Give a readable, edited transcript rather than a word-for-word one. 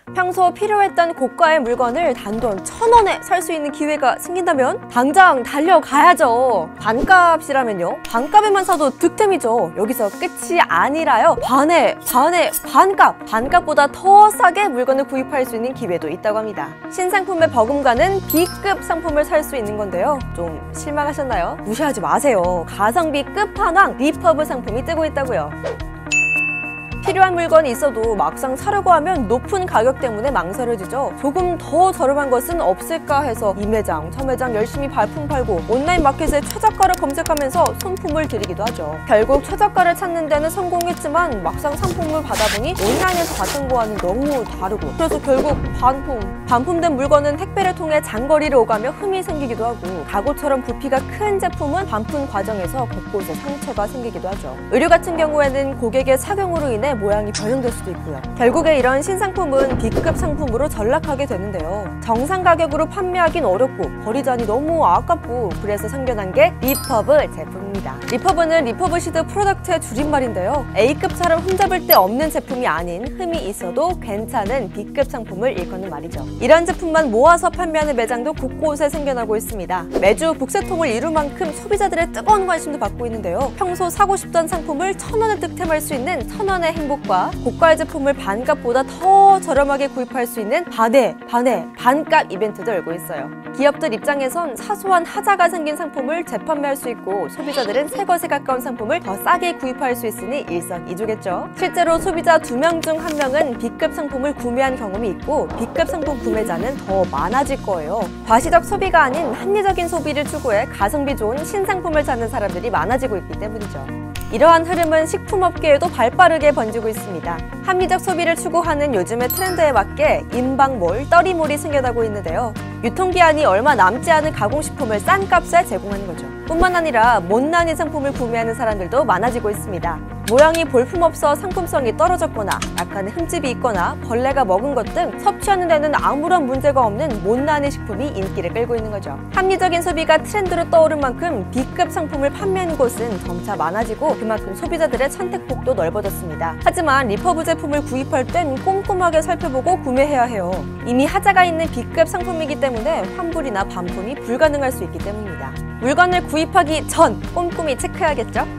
평소 필요했던 고가의 물건을 단돈 1,000원에 살 수 있는 기회가 생긴다면 당장 달려가야죠. 반값이라면요? 반값에만 사도 득템이죠. 여기서 끝이 아니라요. 반에 반값! 반값보다 더 싸게 물건을 구입할 수 있는 기회도 있다고 합니다. 신상품의 버금가는 B급 상품을 살 수 있는 건데요. 좀 실망하셨나요? 무시하지 마세요. 가성비 끝판왕 리퍼브 상품이 뜨고 있다고요. 필요한 물건이 있어도 막상 사려고 하면 높은 가격 때문에 망설여지죠. 조금 더 저렴한 것은 없을까 해서 이 매장, 저 매장 열심히 발품 팔고 온라인 마켓에 최저가를 검색하면서 손품을 들이기도 하죠. 결국 최저가를 찾는 데는 성공했지만 막상 상품을 받아보니 온라인에서 봤던 거와는 너무 다르고, 그래서 결국 반품된 물건은 택배를 통해 장거리를 오가며 흠이 생기기도 하고, 가구처럼 부피가 큰 제품은 반품 과정에서 곳곳에 상처가 생기기도 하죠. 의류 같은 경우에는 고객의 착용으로 인해 모양이 변형될 수도 있고요. 결국에 이런 신상품은 B급 상품으로 전락하게 되는데요. 정상 가격으로 판매하긴 어렵고 버리자니 너무 아깝고, 그래서 생겨난 게 리퍼브 제품입니다. 리퍼브는 리퍼브시드 프로덕트의 줄임말인데요. A급처럼 흠잡을 데 없는 제품이 아닌 흠이 있어도 괜찮은 B급 상품을 일컫는 말이죠. 이런 제품만 모아서 판매하는 매장도 곳곳에 생겨나고 있습니다. 매주 북새통을 이룰 만큼 소비자들의 뜨거운 관심도 받고 있는데요. 평소 사고 싶던 상품을 1,000원에 득템할 수 있는 1,000원의 행복과 고가의 제품을 반값보다 더 저렴하게 구입할 수 있는 반값 이벤트도 열고 있어요. 기업들 입장에선 사소한 하자가 생긴 상품을 재판매할 수 있고, 소비자들은 새 것에 가까운 상품을 더 싸게 구입할 수 있으니 일석이조겠죠. 실제로 소비자 2명 중 1명은 B급 상품을 구매한 경험이 있고, B급 상품 구매자는 더 많아질 거예요. 과시적 소비가 아닌 합리적인 소비를 추구해 가성비 좋은 신상품을 찾는 사람들이 많아지고 있기 때문이죠. 이러한 흐름은 식품업계에도 발빠르게 번지고 있습니다. 합리적 소비를 추구하는 요즘의 트렌드에 맞게 인방몰, 떨이몰이 생겨나고 있는데요. 유통기한이 얼마 남지 않은 가공식품을 싼 값에 제공하는 거죠. 뿐만 아니라 못난이 상품을 구매하는 사람들도 많아지고 있습니다. 모양이 볼품없어 상품성이 떨어졌거나 약간의 흠집이 있거나 벌레가 먹은 것 등 섭취하는 데는 아무런 문제가 없는 못난이 식품이 인기를 끌고 있는 거죠. 합리적인 소비가 트렌드로 떠오른 만큼 B급 상품을 판매하는 곳은 점차 많아지고, 그만큼 소비자들의 선택폭도 넓어졌습니다. 하지만 리퍼브 제품을 구입할 땐 꼼꼼하게 살펴보고 구매해야 해요. 이미 하자가 있는 B급 상품이기 때문에 환불이나 반품이 불가능할 수 있기 때문입니다. 물건을 구입하기 전 꼼꼼히 체크해야겠죠?